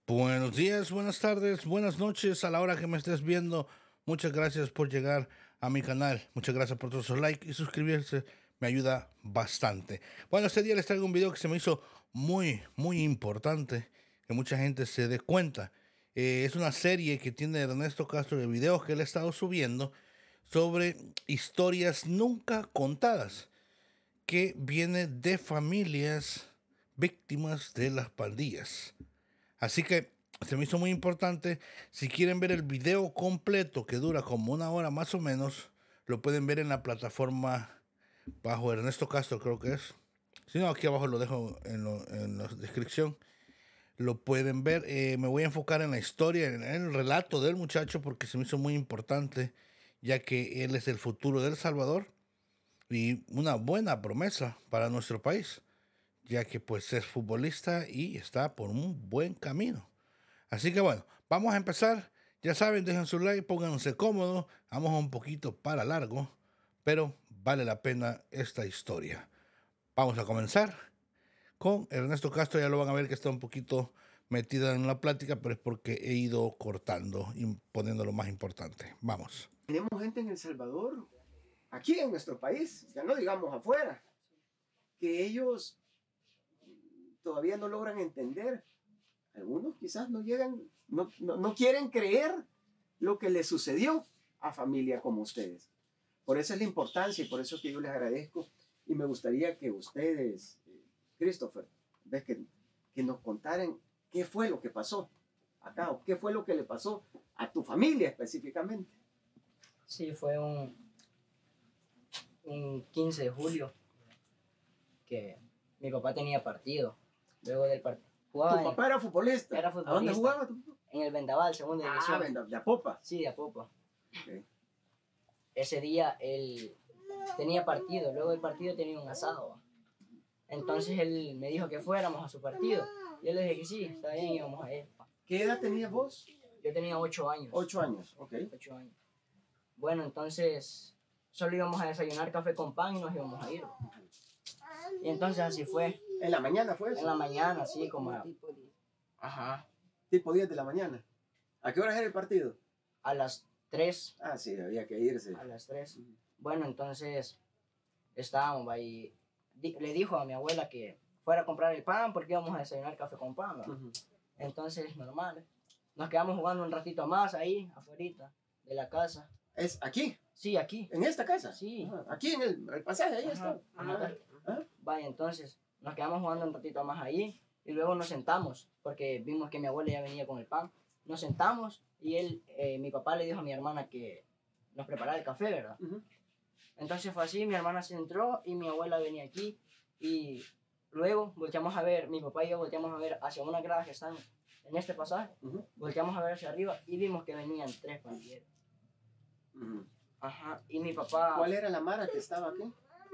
Buenos días, buenas tardes, buenas noches a la hora que me estés viendo. Muchas gracias por llegar a mi canal. Muchas gracias por todos sus likes y suscribirse. Me ayuda bastante. Bueno, este día les traigo un video que se me hizo muy importante. Que mucha gente se dé cuenta. Es una serie que tiene Ernesto Castro de videos que él ha estado subiendo sobre historias nunca contadas que viene de familias víctimas de las pandillas. Así que se me hizo muy importante. Si quieren ver el video completo, que dura como una hora más o menos, lo pueden ver en la plataforma bajo Ernesto Castro, creo que es. Si no, aquí abajo lo dejo en la descripción. Lo pueden ver. Me voy a enfocar en la historia, en el relato del muchacho, porque se me hizo muy importante, ya que él es el futuro de El Salvador y una buena promesa para nuestro país, ya que pues es futbolista y está por un buen camino. Así que bueno, vamos a empezar. Ya saben, dejen su like, pónganse cómodos. Vamos un poquito para largo, pero vale la pena esta historia. Vamos a comenzar con Ernesto Castro. Ya lo van a ver que está un poquito metida en la plática, pero es porque he ido cortando y poniendo lo más importante. Vamos. Tenemos gente en El Salvador, aquí en nuestro país, ya no digamos afuera, que ellos todavía no logran entender. Algunos quizás no llegan, no quieren creer lo que les sucedió a familia como ustedes. Por eso es la importancia y por eso es que yo les agradezco y me gustaría que ustedes, Christopher, ves que nos contaran qué fue lo que pasó acá o qué fue lo que le pasó a tu familia específicamente. Sí, fue un 15 de julio que mi papá tenía partido. Luego del partido. ¿Tu papá era futbolista? Era futbolista. ¿A dónde jugaba tu papá? En el Vendaval, segunda división. Ah, de Apopa. Sí, de Apopa. Okay. Ese día él tenía partido. Luego del partido tenía un asado. Entonces él me dijo que fuéramos a su partido. Yo le dije que sí, está bien, íbamos a ir. ¿Qué edad tenías vos? Yo tenía 8 años. 8 años, ok. 8 años. Bueno, entonces solo íbamos a desayunar café con pan y nos íbamos a ir. Y entonces así fue. ¿En la mañana fue eso? En la mañana, sí, como a... Ajá. Tipo 10 de la mañana. ¿A qué hora era el partido? A las 3. Ah, sí, había que irse. A las 3. Bueno, entonces estábamos ahí. Le dijo a mi abuela que fuera a comprar el pan porque íbamos a desayunar café con pan. Entonces, normal. Nos quedamos jugando un ratito más ahí, afuera de la casa. ¿Es aquí? Sí, aquí. ¿En esta casa? Sí. Aquí en el pasaje, ahí está. Vaya, entonces nos quedamos jugando un ratito más ahí y luego nos sentamos porque vimos que mi abuela ya venía con el pan. Nos sentamos y mi papá le dijo a mi hermana que nos preparara el café, ¿verdad? Entonces fue así, mi hermana se entró y mi abuela venía aquí y luego volteamos a ver, mi papá y yo volteamos a ver hacia unas gradas que están en este pasaje, volteamos a ver hacia arriba y vimos que venían 3 pandilleros. Ajá, y mi papá... ¿Cuál era la mara que estaba aquí?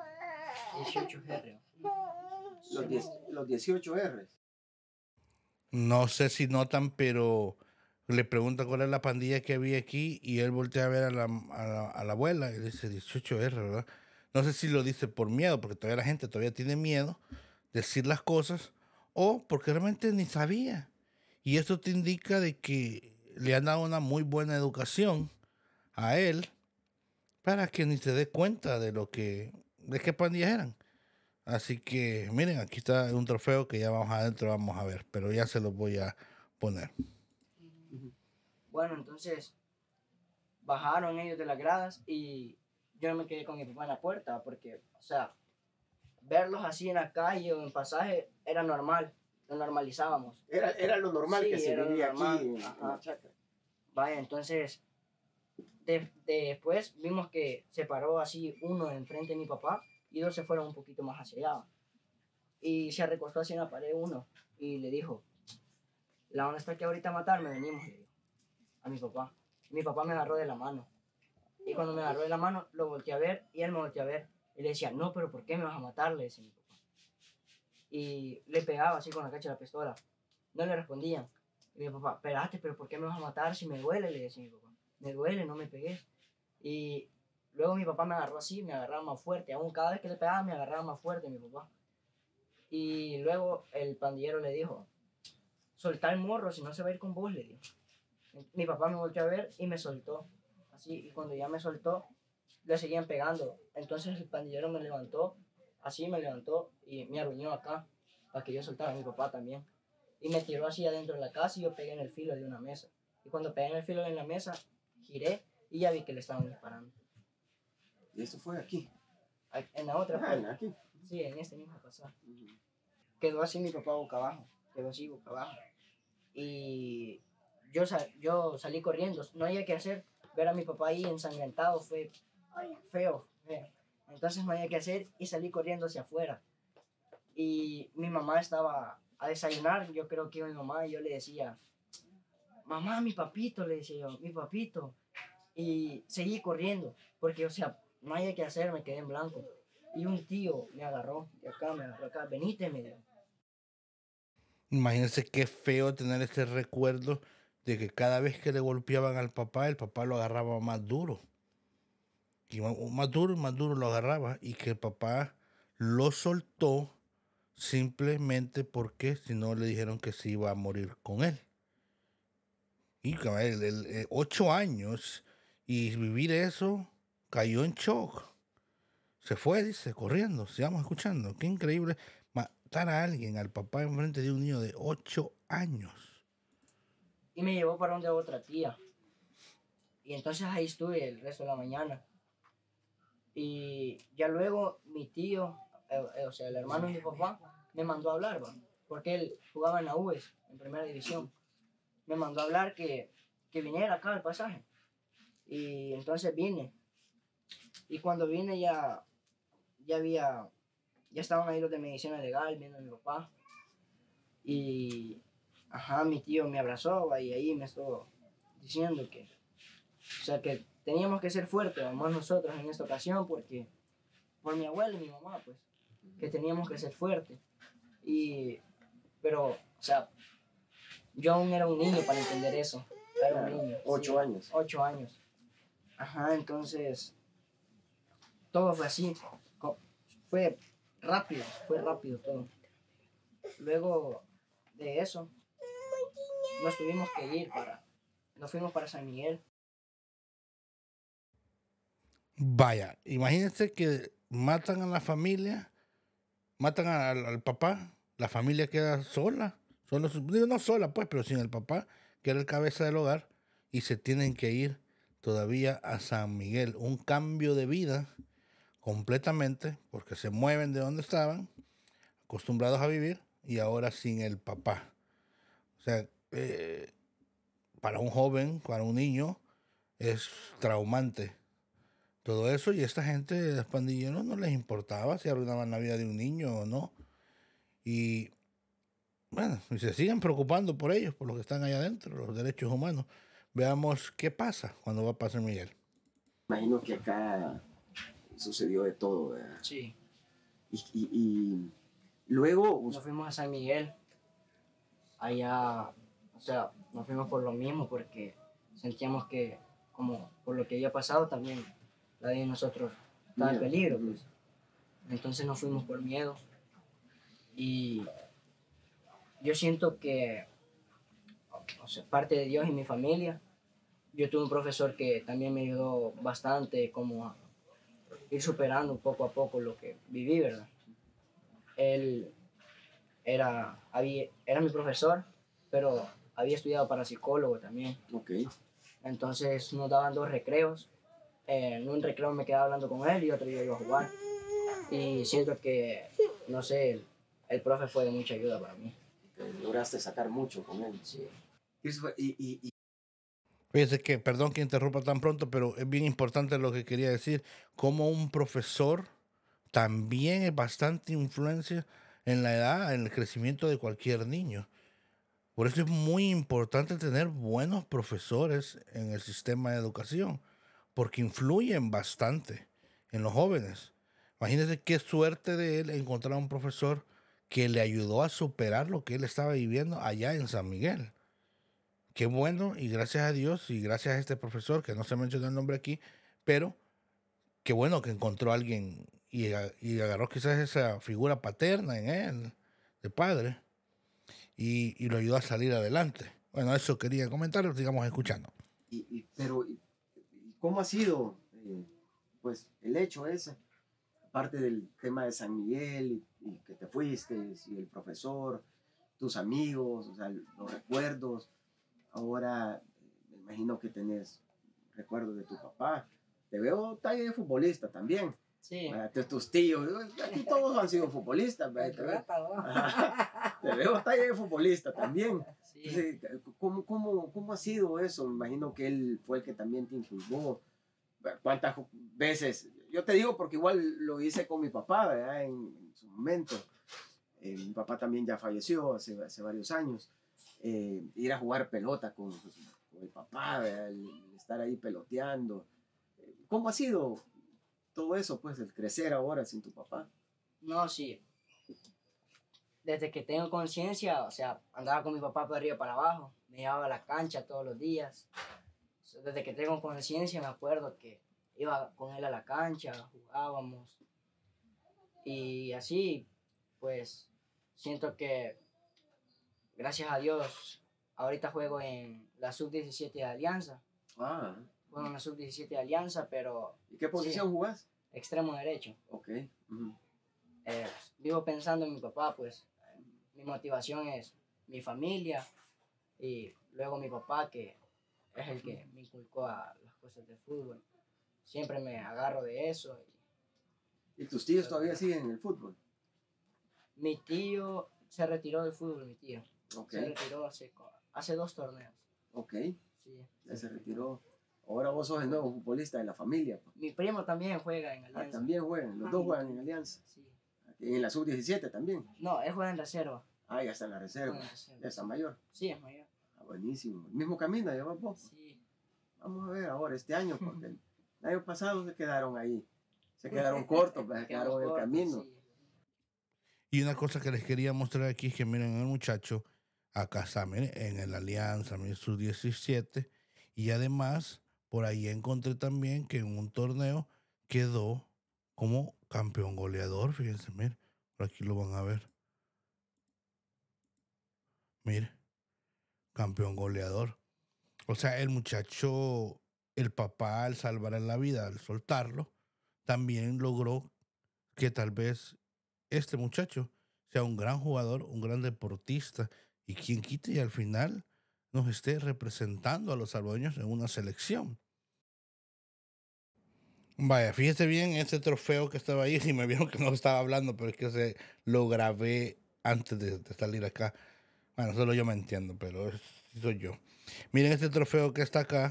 18R. Los 18 R's. No sé si notan, pero le pregunta cuál es la pandilla que había aquí y él voltea a ver a la abuela y dice 18R, ¿verdad? No sé si lo dice por miedo, porque todavía la gente todavía tiene miedo de decir las cosas, o porque realmente ni sabía. Y esto te indica de que le han dado una muy buena educación a él para que ni se dé cuenta de qué pandillas eran. Así que miren, aquí está un trofeo que ya vamos adentro, vamos a ver, pero ya se los voy a poner. Bueno, entonces bajaron ellos de las gradas y yo me quedé con mi papá en la puerta porque, o sea, verlos así en la calle o en pasaje era normal, lo normalizábamos. Era lo normal, sí, que se vivía aquí en la chacra. Vaya, entonces después vimos que se paró así uno enfrente de mi papá y dos se fueron un poquito más hacia allá. Y se recostó así en la pared uno y le dijo, la onda está que ahorita a matarme, venimos, le dijo a mi papá. Mi papá me agarró de la mano. Y cuando me agarró de la mano, lo volteé a ver y él me volteó a ver. Y le decía, no, pero ¿por qué me vas a matar? Le decía mi papá. Y le pegaba así con la cacha de la pistola. No le respondían. Y mi papá, espérate, pero ¿por qué me vas a matar si me duele? Le decía mi papá. Me duele, no me pegues. Y luego mi papá me agarró así, me agarraba más fuerte. Aún cada vez que le pegaba, me agarraba más fuerte mi papá. Y luego el pandillero le dijo, soltá el morro, si no se va a ir con vos, le dijo. Mi papá me volteó a ver y me soltó. Así, y cuando ya me soltó, le seguían pegando. Entonces el pandillero me levantó, así me levantó y me arruinó acá, para que yo soltara a mi papá también. Y me tiró así adentro de la casa y yo pegué en el filo de una mesa. Y cuando pegué en el filo de la mesa, giré y ya vi que le estaban disparando. ¿Y esto fue aquí? En la otra parte. Aquí. Sí, en este mismo pasaje. Quedó así mi papá boca abajo, quedó así boca abajo. Y yo salí corriendo, no había que hacer. Ver a mi papá ahí ensangrentado fue feo. Entonces no había que hacer y salí corriendo hacia afuera. Y mi mamá estaba a desayunar, yo creo que iba mi mamá, y yo le decía, mamá, mi papito, le decía yo, mi papito. Y seguí corriendo, porque, o sea, no había que hacer, me quedé en blanco. Y un tío me agarró, de acá, me agarró acá, venite, me dijo. Imagínense qué feo tener ese recuerdo de que cada vez que le golpeaban al papá, el papá lo agarraba más duro. Y más duro lo agarraba. Y que el papá lo soltó simplemente porque si no le dijeron que se iba a morir con él. Y 8 años y vivir eso, cayó en shock. Se fue, dice, corriendo. Sigamos escuchando. Qué increíble matar a alguien, al papá enfrente de un niño de 8 años. Y me llevó para donde otra tía. Y entonces ahí estuve el resto de la mañana. Y ya luego mi tío, o sea, el hermano de mi papá, me mandó a hablar, ¿va? Porque él jugaba en la UES, en primera división. Me mandó a hablar que viniera acá al pasaje. Y entonces vine. Y cuando vine ya estaban ahí los de medicina legal viendo a mi papá. Y, mi tío me abrazó, ¿va? Y ahí me estuvo diciendo que, o sea, que teníamos que ser fuertes, más nosotros en esta ocasión, porque por mi abuela y mi mamá, pues, que teníamos que ser fuertes. Pero, o sea, yo aún era un niño para entender eso. Era un niño. 8 años. 8 años. Entonces, todo fue así. Fue rápido todo. Luego de eso, nos fuimos para San Miguel. Vaya, imagínense que matan a la familia, matan al papá, la familia queda sola, no sola pues, pero sin el papá, que era el cabeza del hogar, y se tienen que ir todavía a San Miguel. Un cambio de vida completamente, porque se mueven de donde estaban, acostumbrados a vivir, y ahora sin el papá. O sea, para un joven, para un niño, es traumante todo eso, y esta gente, los pandilleros, no les importaba si arruinaban la vida de un niño o no. Y bueno, y se siguen preocupando por ellos, por los que están allá adentro, los derechos humanos. Veamos qué pasa cuando va a San Miguel. Imagino que acá sucedió de todo, ¿verdad? Sí. Y luego... Nos fuimos a San Miguel. Allá, o sea, nos fuimos por lo mismo, porque sentíamos que, como por lo que había pasado, también la vida de nosotros estaba en peligro, pues. Entonces nos fuimos por miedo. Y yo siento que, o sea, parte de Dios y mi familia, yo tuve un profesor que también me ayudó bastante como a ir superando poco a poco lo que viví, ¿verdad? Él era mi profesor, pero había estudiado para psicólogo también. Okay. Entonces nos daban 2 recreos. En un recreo me quedaba hablando con él y otro yo iba a jugar. Y siento que, no sé, el profe fue de mucha ayuda para mí. Lograste sacar mucho con él. Sí. Fíjense que, perdón que interrumpa tan pronto, pero es bien importante lo que quería decir. Como un profesor también es bastante influencia en la edad, en el crecimiento de cualquier niño. Por eso es muy importante tener buenos profesores en el sistema de educación, porque influyen bastante en los jóvenes. Imagínense qué suerte de él encontrar un profesor que le ayudó a superar lo que él estaba viviendo allá en San Miguel. Qué bueno, y gracias a Dios y gracias a este profesor, que no se mencionó el nombre aquí, pero qué bueno que encontró a alguien y agarró quizás esa figura paterna en él, de padre. y lo ayudó a salir adelante. Bueno, eso quería comentar, sigamos escuchando. Pero, ¿cómo ha sido pues el hecho ese? Aparte del tema de San Miguel y que te fuiste, y el profesor, tus amigos, o sea, los recuerdos. Ahora me imagino que tenés recuerdos de tu papá. Te veo talla de futbolista también. Sí. Tus tíos, aquí todos han sido futbolistas. Te veo talla de futbolista también. Sí. Entonces, ¿cómo ha sido eso? Me imagino que él fue el que también te inculcó. ¿Cuántas veces? Yo te digo porque igual lo hice con mi papá, ¿verdad? En su momento. Mi papá también ya falleció hace varios años. Ir a jugar pelota con el papá, ¿verdad? El estar ahí peloteando. ¿Cómo ha sido todo eso, pues, el crecer ahora sin tu papá? No, sí. Desde que tengo conciencia, o sea, andaba con mi papá para arriba y para abajo. Me llevaba a la cancha todos los días. Desde que tengo conciencia me acuerdo que iba con él a la cancha, jugábamos. Y así, pues, siento que, gracias a Dios, ahorita juego en la Sub-17 de Alianza. Ah. Juego en la Sub-17 de Alianza, pero... ¿Y qué posición jugás? Extremo derecho. Ok. Vivo pensando en mi papá, pues, mi motivación es mi familia y luego mi papá, que es el que me inculcó a las cosas de fútbol. Siempre me agarro de eso. ¿Y tus tíos todavía siguen en el fútbol? Mi tío se retiró del fútbol, mi tío. Okay. Se retiró hace 2 torneos. Ok. Sí. Ya se retiró. Ahora vos sos el nuevo futbolista de la familia. Pues. Mi primo también juega en Alianza. También juegan, los dos juegan en Alianza. Sí. ¿En la Sub-17 también? No, él juega en reserva. Ya está en la reserva. Ya está mayor. Sí, es mayor. Buenísimo. El mismo camino llevas vos. Sí. Vamos a ver ahora, este año, porque el año pasado se quedaron ahí. Se quedaron cortos, se quedaron en el camino. Sí. Y una cosa que les quería mostrar aquí es que miren el muchacho, acá está, miren, en el Alianza, miren, sus 17. Y además, por ahí encontré también que en un torneo quedó como campeón goleador. Fíjense, miren, por aquí lo van a ver. Mire, campeón goleador. O sea, el muchacho, el papá, al salvar en la vida, al soltarlo, también logró que tal vez este muchacho sea un gran jugador, un gran deportista, y quien quite y al final nos esté representando a los salvadoreños en una selección. Vaya, fíjese bien este trofeo que estaba ahí, y me vieron que no estaba hablando, pero es que lo grabé antes de salir acá. Bueno, solo yo me entiendo, pero soy yo. Miren este trofeo que está acá.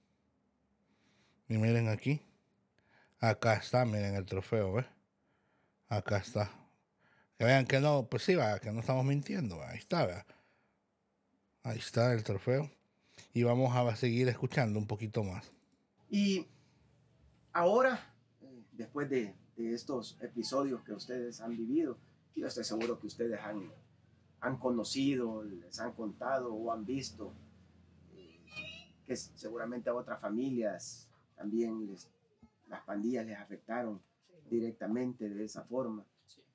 Y miren aquí. Acá está, miren el trofeo, ¿ves? Acá está. Que vean que no, pues sí, va, que no estamos mintiendo. Ahí está, ¿verdad? Ahí está el trofeo. Y vamos a seguir escuchando un poquito más. Y ahora, después de estos episodios que ustedes han vivido, yo estoy seguro que ustedes han conocido, les han contado o han visto que seguramente a otras familias también las pandillas les afectaron directamente de esa forma.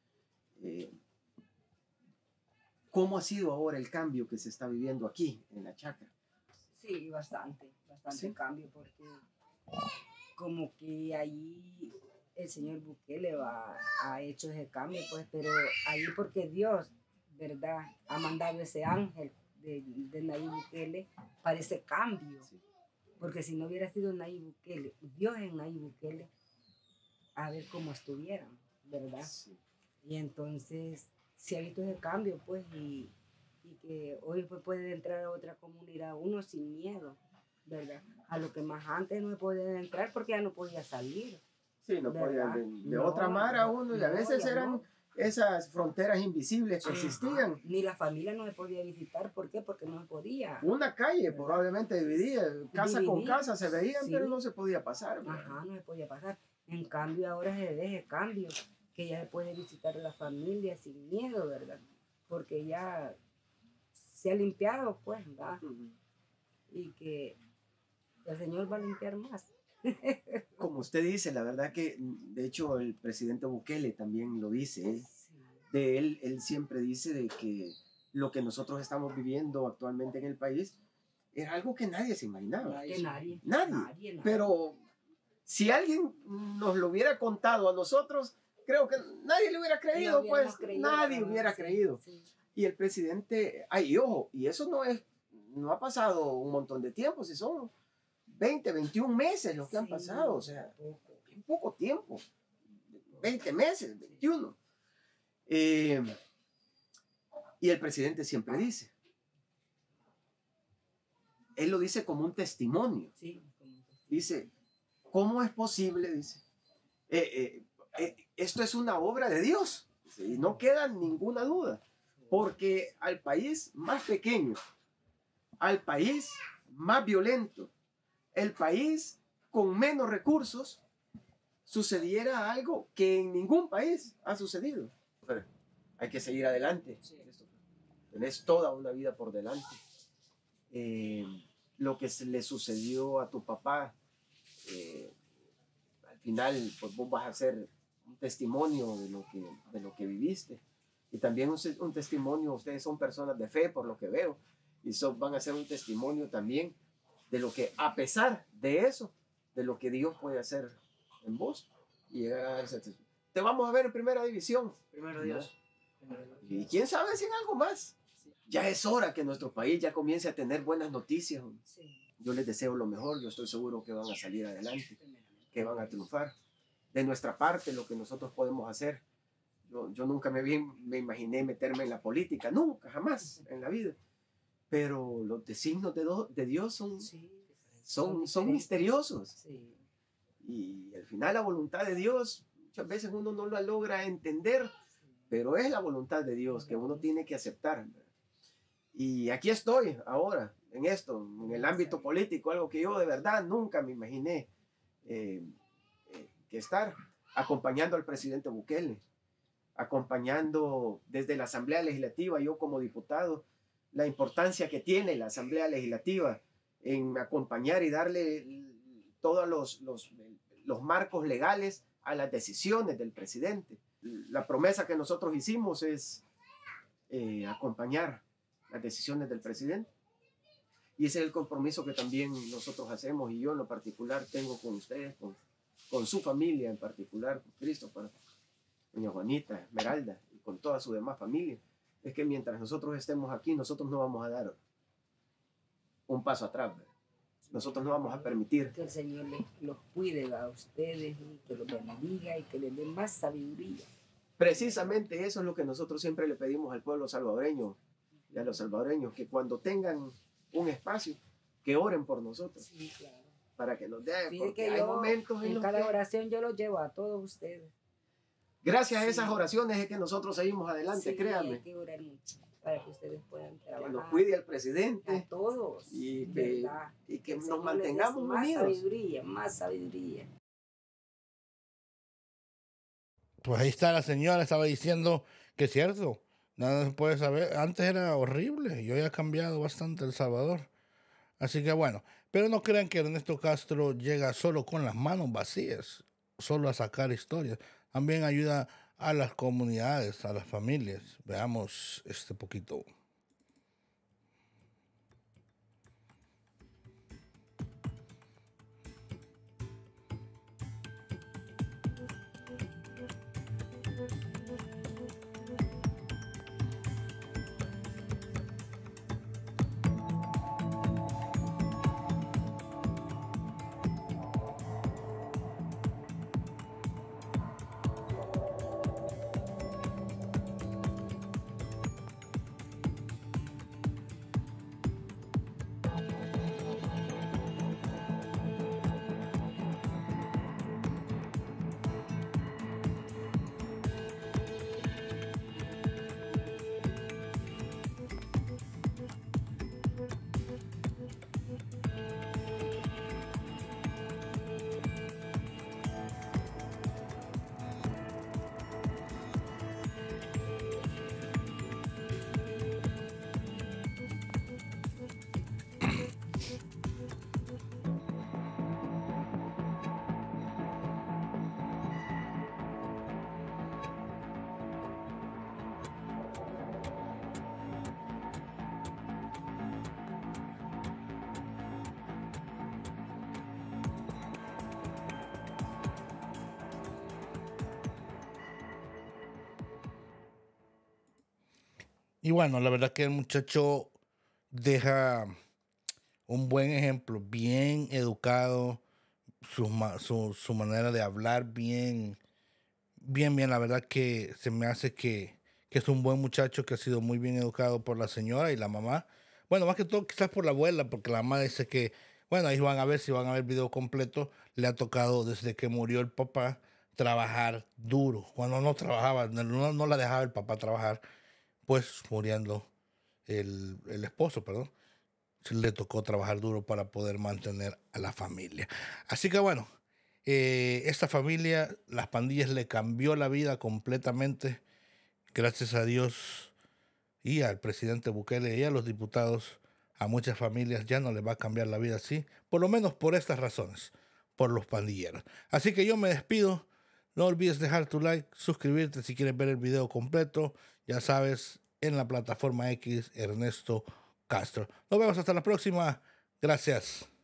¿Cómo ha sido ahora el cambio que se está viviendo aquí en la Chacra? Sí, bastante ¿sí? Cambio, porque como que ahí el señor Bukele ha hecho ese cambio, pues, pero ahí porque Dios, ¿verdad?, ha mandado ese ángel de Nayib Bukele para ese cambio. Sí. Porque si no hubiera sido Nayib Bukele, Dios en Nayib Bukele, a ver cómo estuvieran, ¿verdad? Sí. Y entonces se ha visto ese cambio, pues, y que hoy pues puede entrar a otra comunidad uno sin miedo, ¿verdad? A lo que más antes no podía entrar porque ya no podía salir. Sí, no podía de otra manera uno, y a veces eran esas fronteras invisibles que existían. Ni la familia no se podía visitar, ¿por qué? Porque no se podía. Una calle probablemente dividía, casa con casa se veían, sí, pero no se podía pasar. ¿Verdad? No se podía pasar. En cambio ahora se ve ese cambio, que ya se puede visitar a la familia sin miedo, ¿verdad? Porque ya se ha limpiado, pues, ¿verdad? Y que el Señor va a limpiar más. Como usted dice, la verdad que, de hecho, el presidente Bukele también lo dice, ¿eh? Sí. De él siempre dice de que lo que nosotros estamos viviendo actualmente en el país era algo que nadie se imaginaba. Que nadie. Nadie. Pero si alguien nos lo hubiera contado a nosotros, creo que nadie le hubiera creído, No pues hubiéramos creído, nadie pero hubiera sí, creído. sí. Y el presidente, ay, y ojo, y eso no ha pasado un montón de tiempo, si son 20, 21 meses los que han Sí, pasado, o sea, poco. bien poco tiempo, 20 meses, 21. Y el presidente siempre dice, él lo dice como un testimonio, Sí, dice, ¿cómo es posible? Dice, esto es una obra de Dios, y no queda ninguna duda, porque al país más pequeño, al país más violento, el país con menos recursos, sucediera algo que en ningún país ha sucedido. Pero hay que seguir adelante. Sí. Tenés toda una vida por delante. Lo que se le sucedió a tu papá, al final, pues vos vas a ser un testimonio de lo que viviste. Y también un testimonio, ustedes son personas de fe, por lo que veo, y van a ser un testimonio también de lo que, a pesar de eso, de lo que Dios puede hacer en vos y llegar a darse. Te vamos a ver en primera división. Primero Dios. Primero Dios. Y quién sabe si en algo más. Ya es hora que nuestro país ya comience a tener buenas noticias. Sí. Yo les deseo lo mejor, yo estoy seguro que van a salir adelante, que van a triunfar. De nuestra parte, lo que nosotros podemos hacer. Yo nunca me imaginé meterme en la política, nunca, jamás en la vida. Pero los designios de Dios Sí, son diferentes. misteriosos. Sí. Y al final la voluntad de Dios, muchas veces uno no la logra entender, pero es la voluntad de Dios que uno tiene que aceptar. Y aquí estoy ahora, en esto, en el ámbito político, algo que yo de verdad nunca me imaginé que estar acompañando al presidente Bukele, acompañando desde la Asamblea Legislativa, yo como diputado, la importancia que tiene la Asamblea Legislativa en acompañar y darle todos los marcos legales a las decisiones del presidente. La promesa que nosotros hicimos es acompañar las decisiones del presidente. Y ese es el compromiso que también nosotros hacemos, y yo en lo particular tengo con ustedes, con su familia en particular, con Christopher, doña Juanita, Esmeralda, y con toda su demás familia. Es que mientras nosotros estemos aquí, nosotros no vamos a dar un paso atrás, ¿verdad? Nosotros no vamos a permitir. Que el Señor los cuide a ustedes y que los bendiga y que les dé más sabiduría. Precisamente eso es lo que nosotros siempre le pedimos al pueblo salvadoreño y a los salvadoreños, que cuando tengan un espacio, que oren por nosotros, Sí, claro. para que nos dé, Fíjate porque que hay momentos en en los cada que, oración yo los llevo a todos ustedes. gracias a Sí. esas oraciones es que nosotros seguimos adelante, Sí, créanme, hay que orar mucho para que ustedes puedan que trabajar. nos cuide el A presidente todos. y que ¿verdad? nos el Señor les dé mantengamos más unidos. sabiduría, más sabiduría. Pues ahí está la señora, estaba diciendo que es cierto, nada se puede saber. Antes era horrible, yo ya he cambiado bastante El Salvador. Así que bueno, pero no crean que Ernesto Castro llega solo con las manos vacías, solo a sacar historias. También ayuda a las comunidades, a las familias. Veamos este poquito. Y bueno, la verdad que el muchacho deja un buen ejemplo, bien educado, su manera de hablar bien. La verdad que se me hace que es un buen muchacho que ha sido muy bien educado por la señora y la mamá. Bueno, más que todo quizás por la abuela, porque la mamá dice que, bueno, ahí van a ver si van a ver el video completo. Le ha tocado desde que murió el papá trabajar duro. Cuando no trabajaba, no la dejaba el papá trabajar, pues muriendo el esposo, perdón. Le tocó trabajar duro para poder mantener a la familia. Así que bueno, esta familia, las pandillas le cambió la vida completamente, gracias a Dios y al presidente Bukele y a los diputados. A muchas familias ya no les va a cambiar la vida así, por lo menos por estas razones, por los pandilleros. Así que yo me despido. No olvides dejar tu like, suscribirte si quieres ver el video completo. Ya sabes, en la plataforma X, Ernesto Castro. Nos vemos hasta la próxima. Gracias.